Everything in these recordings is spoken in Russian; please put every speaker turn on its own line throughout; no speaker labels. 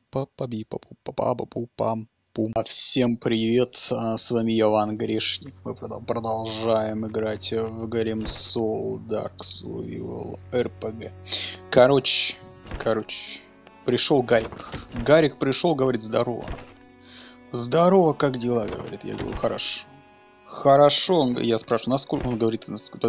Пам. Всем привет, с вами я, Ван Грешник. Мы продолжаем играть в Гарем Soul Dark Survival RPG. Короче, пришел Гарик. Гарик пришел, говорит, здорово. Здорово, как дела, говорит. Я говорю, хорошо. Хорошо, я спрашиваю, насколько он говорит,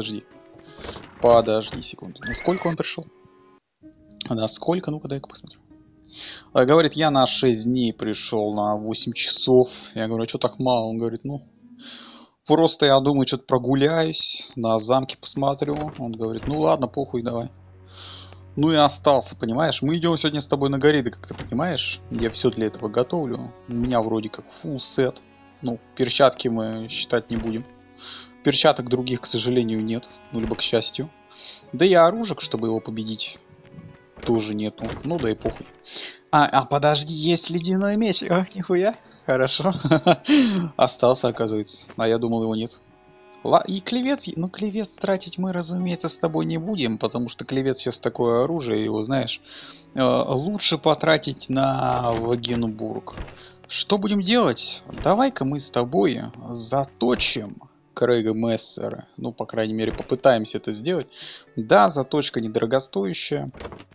подожди секунду. Насколько он пришел? Насколько? Ну-ка, дай-ка посмотрим. Говорит, я на 6 дней пришел, на 8 часов. Я говорю, а что так мало? Он говорит, ну, просто я думаю, что-то прогуляюсь, на замке посмотрю. Он говорит, ну ладно, похуй, давай. Ну и остался, понимаешь? Мы идем сегодня с тобой на гориды, как ты понимаешь. Я все для этого готовлю. У меня вроде как full сет. Ну, перчатки мы считать не будем. Перчаток других, к сожалению, нет. Ну, либо к счастью. Да и оружек, чтобы его победить, тоже нету. Ну да и похуй. Подожди, есть ледяной меч. Ах, нихуя. Хорошо. Остался, оказывается. А я думал, его нет. И клевец, ну клевец тратить мы, разумеется, с тобой не будем, потому что клевец сейчас такое оружие, его знаешь. Лучше потратить на Вагенбург. Что будем делать? Давай-ка мы с тобой заточим Крейга Мессера. Ну, по крайней мере, попытаемся это сделать. Да, заточка недорогостоящая.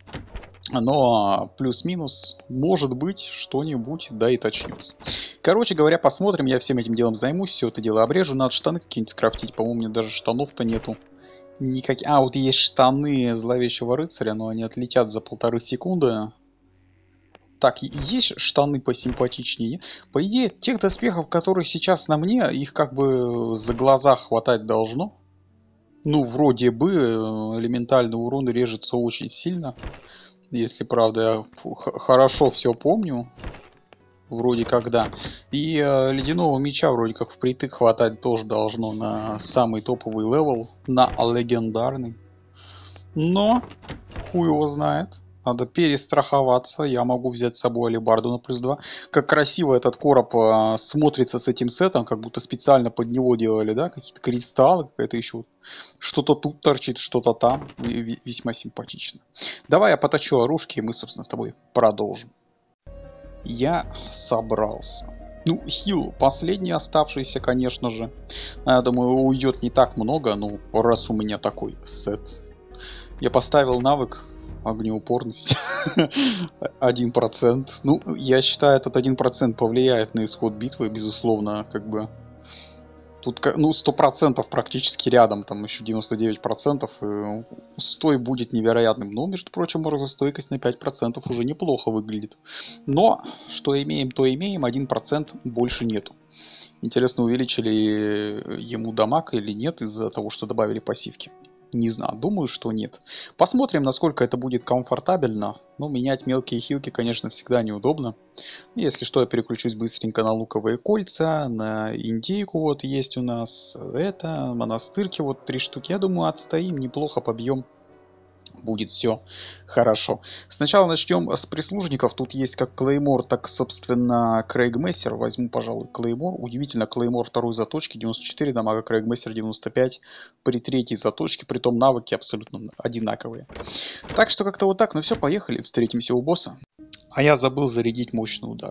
Но плюс-минус, может быть, что-нибудь, да и точнется. Короче говоря, посмотрим, я всем этим делом займусь, все это дело обрежу. Надо штаны какие-нибудь скрафтить, по-моему, у меня даже штанов-то нету. Никаких. Вот есть штаны Зловещего Рыцаря, но они отлетят за 1,5 секунды. Так, есть штаны посимпатичнее? По идее, тех доспехов, которые сейчас на мне, их как бы за глаза хватать должно. Ну, вроде бы, элементальный урон режется очень сильно. Если, правда, я хорошо все помню. Вроде как да. И ледяного меча вроде как впритык хватать тоже должно на самый топовый левел. На легендарный. Но хуй его знает. Надо перестраховаться. Я могу взять с собой алебарду на +2. Как красиво этот короб смотрится с этим сетом. Как будто специально под него делали, да? Какие-то кристаллы, какая-то еще. Что-то тут торчит, что-то там. Весьма симпатично. Давай я поточу оружки, и мы, собственно, с тобой продолжим. Я собрался. Ну, хил последний оставшийся, конечно же. Я думаю, уйдет не так много, ну, раз у меня такой сет. Я поставил навык огнеупорность 1%. Ну, я считаю, этот 1% повлияет на исход битвы, безусловно, как бы. Тут, ну, 100% практически рядом, там еще 99%. Стой будет невероятным. Но, между прочим, морозостойкость на 5% уже неплохо выглядит. Но, что имеем, то имеем, 1% больше нету. Интересно, увеличили ему дамаг или нет из-за того, что добавили пассивки. Не знаю, думаю, что нет. Посмотрим, насколько это будет комфортабельно. Ну, менять мелкие хилки, конечно, всегда неудобно. Если что, я переключусь быстренько на луковые кольца, на индейку вот есть у нас. Это, монастырки вот 3 штуки. Я думаю, отстоим, неплохо побьем. Будет все хорошо. Сначала начнем с прислужников. Тут есть как Клеймор, так, собственно, Крейг Мессер. Возьму, пожалуй, Клеймор. Удивительно, Клеймор второй заточки, 94 дамага, Крейг Мессер 95 при третьей заточке. Притом навыки абсолютно одинаковые. Так что как-то вот так. Ну все, поехали. Встретимся у босса. А я забыл зарядить мощный удар.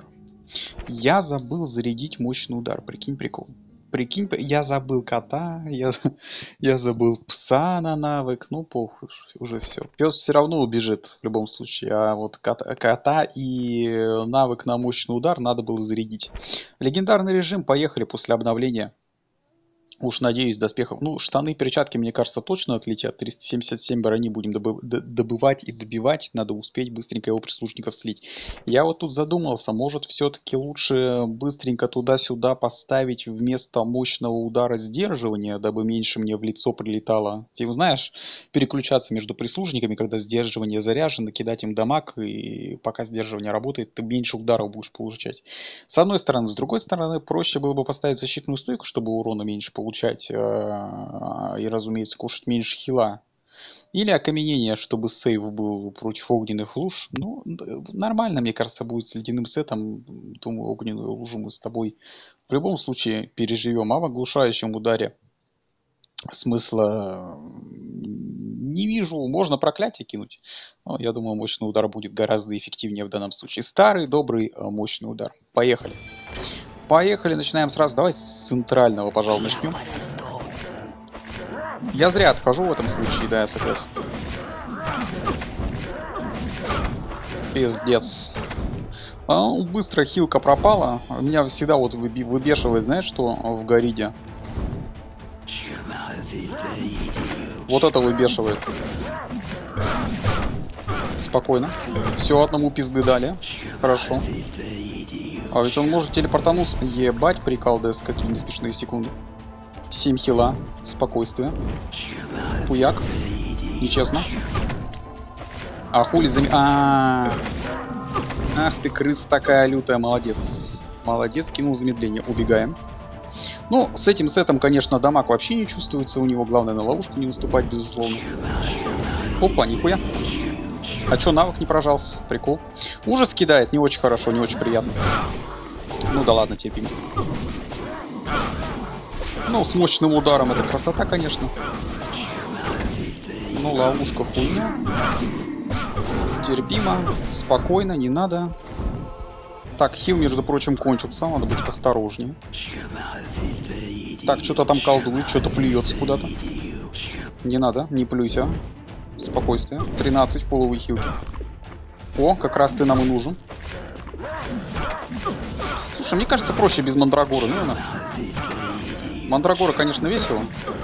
Прикинь, прикол. Прикинь, я забыл кота, я забыл пса на навык, ну похуй, уже все. Пес все равно убежит в любом случае, а вот кота и навык на мощный удар надо было зарядить. Легендарный режим, поехали после обновления. Уж надеюсь, доспехов. Ну, штаны, перчатки, мне кажется, точно отлетят. 377 брони будем добывать и добивать. Надо успеть быстренько его прислужников слить. Я вот тут задумался, может все-таки лучше быстренько туда-сюда поставить вместо мощного удара сдерживания, дабы меньше мне в лицо прилетало. Ты знаешь, переключаться между прислужниками, когда сдерживание заряжено, кидать им дамаг, и пока сдерживание работает, ты меньше ударов будешь получать. С одной стороны. С другой стороны, проще было бы поставить защитную стойку, чтобы урона меньше получать и, разумеется, кушать меньше хила. Или окаменение, чтобы сейв был против огненных луж. Ну, нормально, мне кажется, будет с ледяным сетом. Думаю, огненную лужу мы с тобой в любом случае переживем. А в оглушающем ударе смысла не вижу. Можно проклятие кинуть. Но я думаю, мощный удар будет гораздо эффективнее в данном случае. Старый, добрый, мощный удар. Поехали. Поехали, начинаем сразу. Давай с центрального, пожалуй, начнем. Я зря отхожу в этом случае, да, я согласен. Пиздец. Быстро хилка пропала. Меня всегда вот выбешивает, знаешь, что в Гориде? Вот это выбешивает. Спокойно. Все, одному пизды дали. Хорошо. А ведь он может телепортануться. Ебать, прикол, ДС, какие неспешные секунды. 7 хила. Спокойствие. Хуяк. Нечестно. А хули Ах ты, крыса такая лютая, молодец. Молодец, кинул замедление. Убегаем. Ну, с этим сетом, конечно, дамаг вообще не чувствуется у него. Главное, на ловушку не наступать, безусловно. Опа, нихуя. А чё, навык не прожался? Прикол. Ужас кидает, не очень хорошо, не очень приятно. Ну да ладно, терпим. Ну, с мощным ударом это красота, конечно. Ну, ловушка хуйня. Терпимо, спокойно, не надо. Так, хил, между прочим, кончился, надо быть осторожнее. Так, что-то там колдует, что-то плюется куда-то. Не надо, не плюйся. Спокойствие. 13 половые хилки. О, как раз ты нам и нужен. Слушай, мне кажется, проще без Мандрагоры, наверное. Мандрагора, конечно, весело.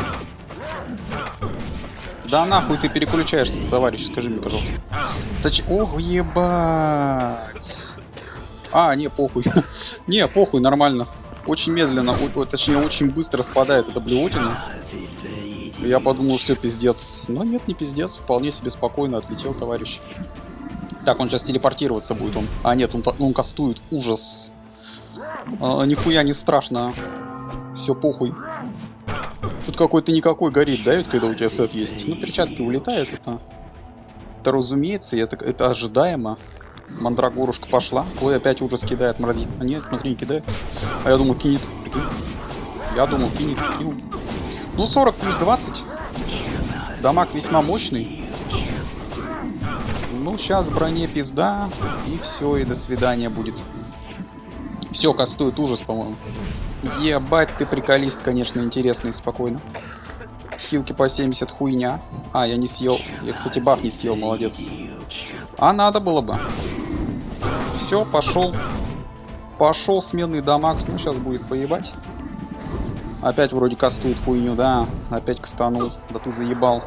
Да нахуй ты переключаешься, товарищ, скажи мне, пожалуйста. Ох, ебать. А, не, похуй. Не, похуй, нормально. Очень медленно, точнее, очень быстро спадает эта блевотина. Я подумал, что пиздец. Но нет, не пиздец. Вполне себе спокойно отлетел, товарищ. Так, он сейчас телепортироваться будет. А, нет, он кастует. Ужас. Нихуя не страшно. Все, похуй. Что-то какой-то никакой горит, да, когда у тебя сет есть. Ну, перчатки улетают, это разумеется, это ожидаемо. Мандрагорушка пошла. Ой, опять ужас кидает, мразит. А нет, смотри, не кидает. А я думал, кинет. Я думал, кинет, кинул. Ну, 40 плюс 20. Дамаг весьма мощный. Ну, сейчас броне пизда. И все, и до свидания будет. Все, кастует ужас, по-моему. Ебать, ты приколист, конечно, интересный, спокойно. Хилки по 70, хуйня. А, я не съел. Я, кстати, баф не съел, молодец. А надо было бы. Все, пошел. Пошел сменный дамаг. Ну, сейчас будет поебать. Опять вроде кастует хуйню, да. Опять кастанул. Да ты заебал.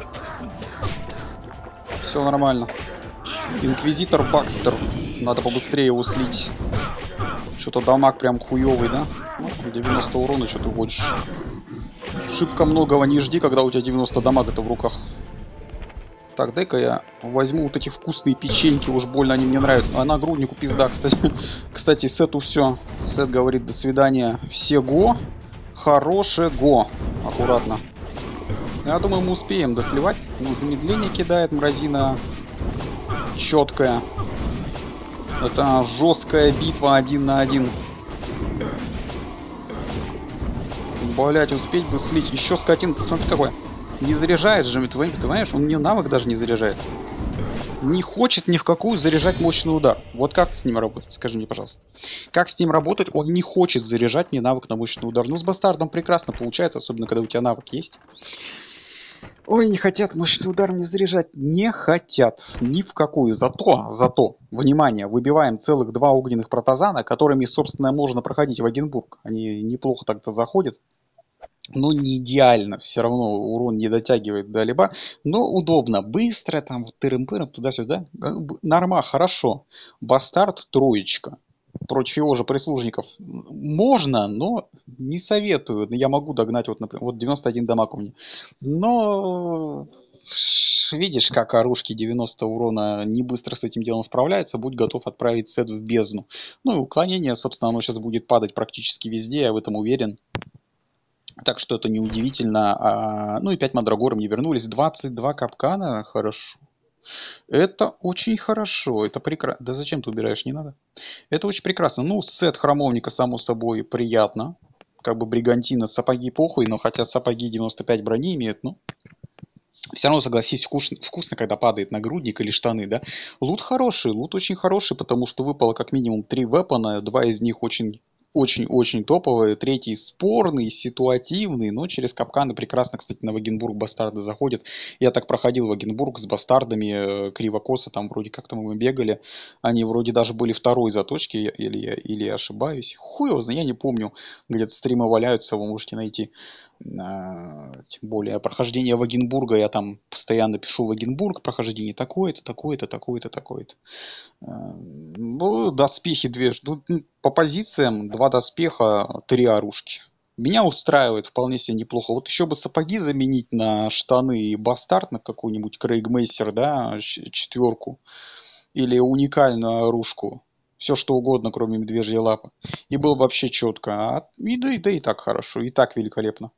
Все нормально. Инквизитор Бакстер. Надо побыстрее его слить. Что-то дамаг прям хуёвый, да? Ну, 90 урона, что ты хочешь. Шибко многого не жди, когда у тебя 90 дамага-то в руках. Так, дай-ка я возьму вот эти вкусные печеньки, уж больно они мне нравятся. А нагруднику пизда, кстати. Кстати, сету все. Сет говорит до свидания. Все го. Хорошее го. Аккуратно. Я думаю, мы успеем досливать. Ну, замедление кидает мразина. Четкая. Это жесткая битва 1 на 1. Блять, успеть бы слить. Еще скотина, ты смотри какой. Не заряжает же, ты понимаешь? Он мне навык даже не заряжает. Не хочет ни в какую заряжать мощный удар. Вот как с ним работать, скажи мне, пожалуйста. Как с ним работать? Он не хочет заряжать мне навык на мощный удар. Ну, с бастардом прекрасно получается, особенно когда у тебя навык есть. Ой, не хотят мощный удар мне заряжать. Не хотят. Ни в какую. Зато, внимание, выбиваем целых 2 огненных протазана, которыми, собственно, можно проходить в Эгенбург. Они неплохо так-то заходят. Ну, не идеально. Все равно урон не дотягивает до либо. Но удобно. Быстро, там, тырым-пырым, туда-сюда. Норма, хорошо. Бастард троечка. Против его же прислужников можно, но не советую. Я могу догнать, вот, например, вот 91 дамаг у меня. Но видишь, как оружки 90 урона не быстро с этим делом справляются. Будь готов отправить сет в бездну. Ну и уклонение, собственно, оно сейчас будет падать практически везде, я в этом уверен. Так что это неудивительно. Ну и 5 мандрагор мне вернулись. 22 капкана. Хорошо. Это очень хорошо. Это прекрасно. Да зачем ты убираешь? Не надо. Это очень прекрасно. Ну, сет храмовника, само собой, приятно. Как бы бригантина, сапоги похуй, но хотя сапоги 95 брони имеют, ну. Все равно, согласись, вкусно, когда падает нагрудник или штаны, да. Лут хороший, лут очень хороший, потому что выпало как минимум 3 вепона, 2 из них очень-очень топовые, третий спорный, ситуативный, но через капканы прекрасно, кстати, на Вагенбург бастарды заходят. Я так проходил Вагенбург с бастардами, криво-косо, там вроде как-то мы бегали. Они вроде даже были второй заточки, или я ошибаюсь. Хуй его знает, я не помню. Где-то стримы валяются, вы можете найти. Тем более прохождение Вагенбурга, я там постоянно пишу Вагенбург, прохождение такое-то, такое-то, такое-то, такое-то. Ну, доспехи две, по позициям два доспеха, три оружки. Меня устраивает вполне себе неплохо. Вот еще бы сапоги заменить на штаны и бастард на какую-нибудь Крейгмейстер, да, четверку. Или уникальную оружку. Все что угодно, кроме медвежьей лапы. И было бы вообще четко. Да и так хорошо, и так великолепно.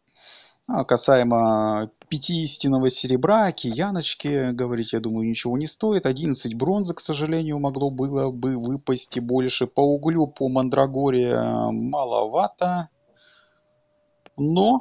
Касаемо 5 истинного серебра, кияночки, говорить, я думаю, ничего не стоит. 11 бронзы, к сожалению, могло было бы выпасть и больше. По углю, по мандрагоре маловато. Но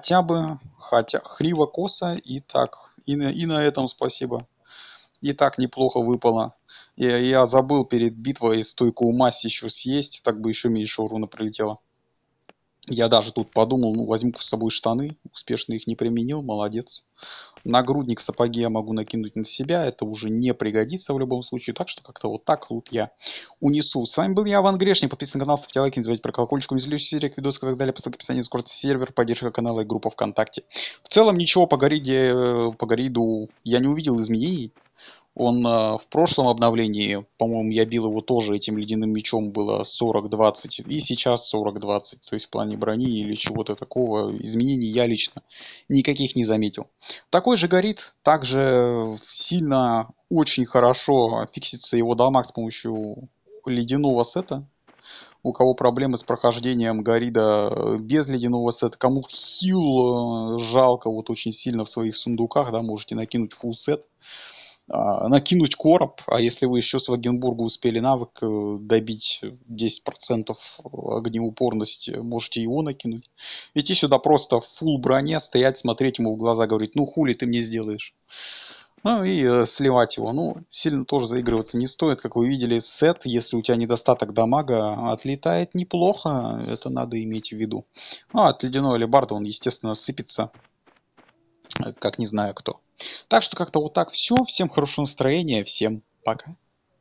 хотя хриво-косо и так. И на этом спасибо. И так неплохо выпало. Я забыл перед битвой стойку ума еще съесть, так бы еще меньше урона прилетело. Я даже тут подумал, ну, возьму с собой штаны, успешно их не применил, молодец. Нагрудник, сапоги я могу накинуть на себя, это уже не пригодится в любом случае, так что как-то вот так лут я унесу. С вами был я, Иван Грешник, подписывайтесь на канал, ставьте лайки, не забывайте про колокольчик, не сериях, видосов и так далее, по ссылке в описании, скоро сервер, поддержка канала и группа ВКонтакте. В целом ничего по Гориду я не увидел изменений. Он в прошлом обновлении, по-моему, я бил его тоже этим ледяным мечом, было 40-20, и сейчас 40-20. То есть в плане брони или чего-то такого изменений я лично никаких не заметил. Такой же горит, также сильно, очень хорошо фиксится его дамаг с помощью ледяного сета. У кого проблемы с прохождением Горида без ледяного сета, кому хил жалко вот очень сильно в своих сундуках, да, можете накинуть full сет, накинуть короб, а если вы еще с Вагенбурга успели навык добить 10% огнеупорности, можете его накинуть. Идти сюда просто в фулл броне, стоять, смотреть ему в глаза, говорить, ну хули ты мне сделаешь. Ну и сливать его. Ну, сильно тоже заигрываться не стоит. Как вы видели, сет, если у тебя недостаток дамага, отлетает неплохо. Это надо иметь в виду. Ну, а от ледяной алебарды он, естественно, сыпется, как не знаю кто. Так что как-то вот так все. Всем хорошего настроения. Всем пока.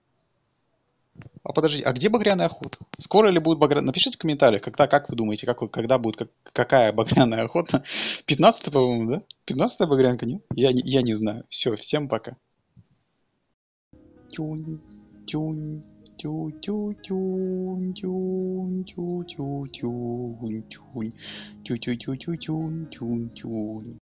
А подожди, а где багряная охота? Скоро ли будет багряная? Напишите в комментариях, как вы думаете, когда будет, какая багряная охота? 15, по-моему, да? 15 багрянка, нет? Я не знаю. Все, всем пока. Тюнь, тюнь, тю тю тюнь, тюнь, тю тю тюнь, тюнь, тю тю тю тю тюнь, тюнь, тюнь.